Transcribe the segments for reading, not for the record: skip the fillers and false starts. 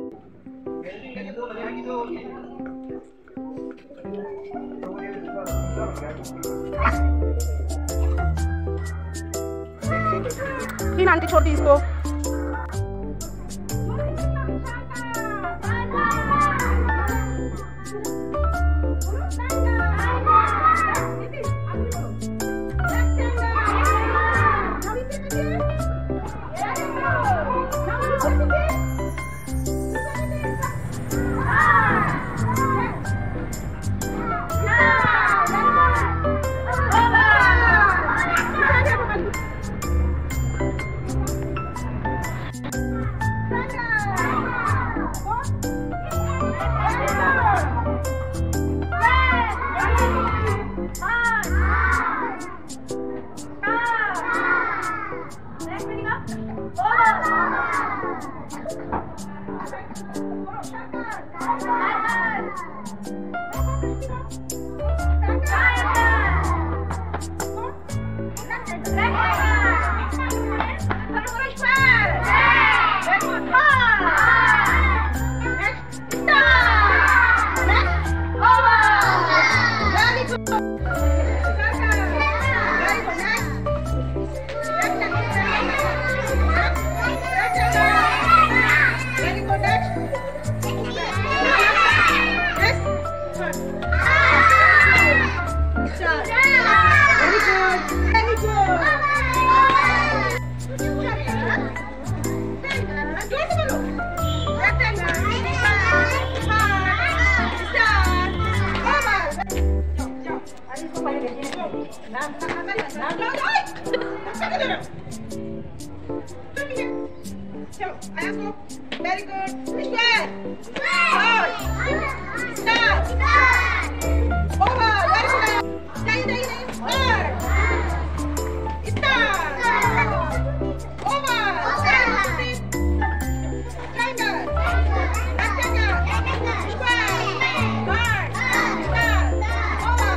तीन आंटी छोटी इसको। Very good. Square. Forward. Start. Over. Very good. Stay. Forward. Start. Over. Triangle. Rectangle. Square. Forward. Start. Over.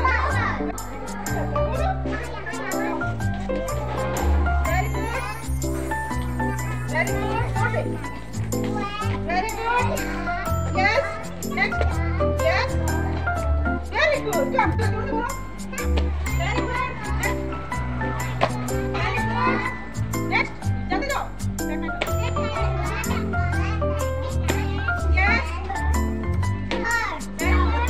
Very good. Very good. Hold it. Very good. Yes. Next. Yes. Very good. Come. Very good. Next. Very good. Next. Jump it up. Yes. Very good.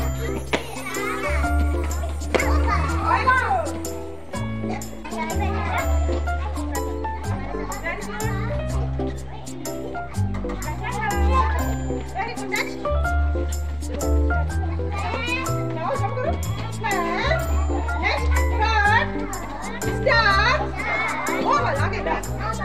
Very good. Next. Now jump it up. Square. Next. Start. Start. Over. Okay. Done.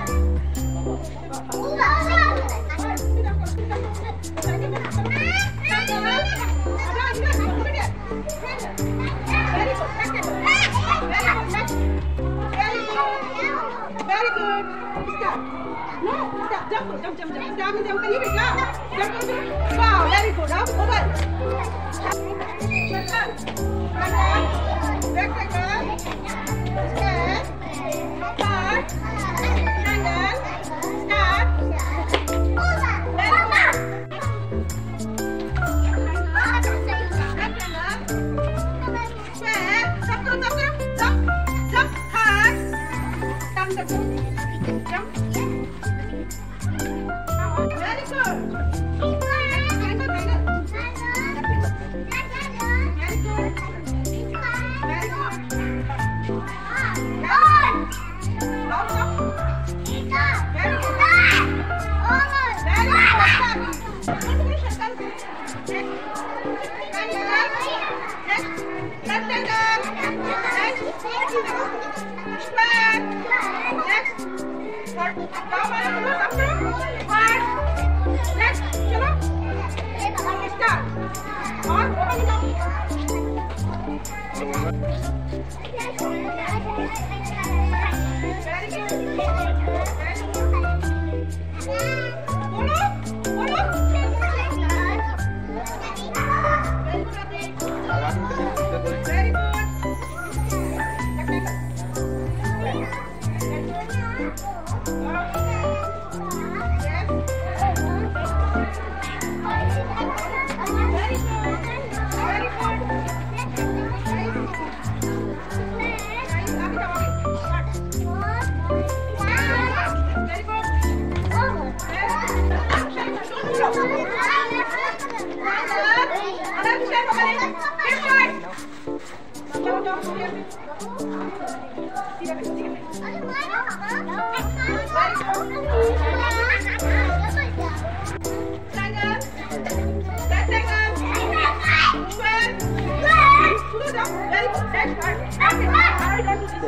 Very good. Start. No, stop. Jump. Jump. Wow, very good. Up, over. Circle. Rectangle. Square. Start. Triangle. Start. Very good. Rectangle. Square. Jump. Hard. Down the two. Jump. Very good.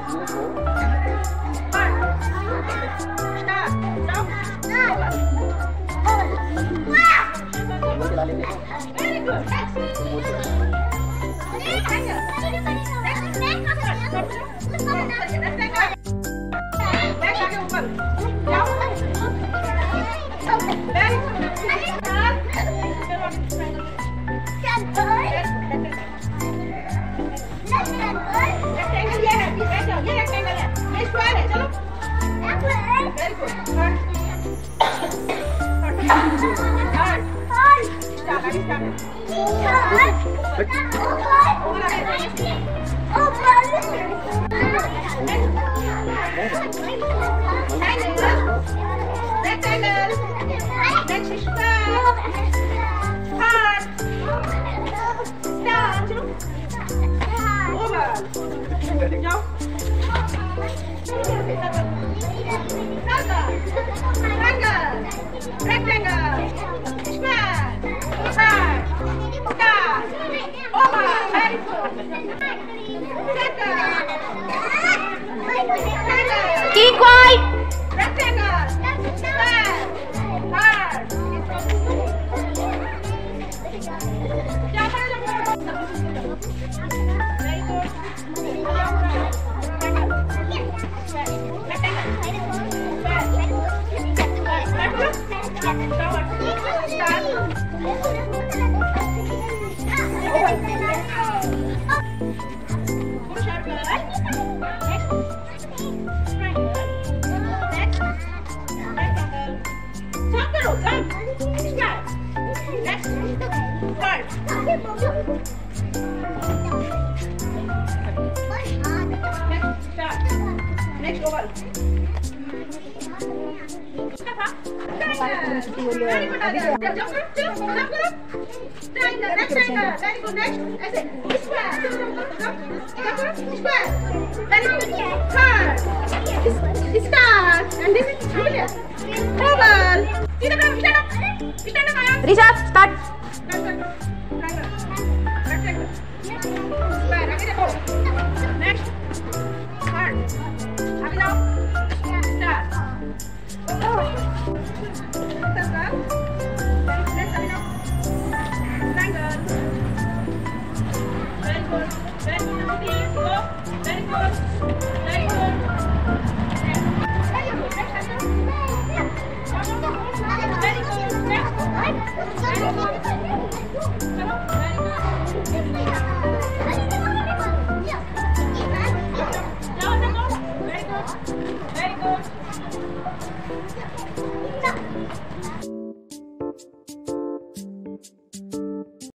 Keep quiet. Next over. Rishabh, start.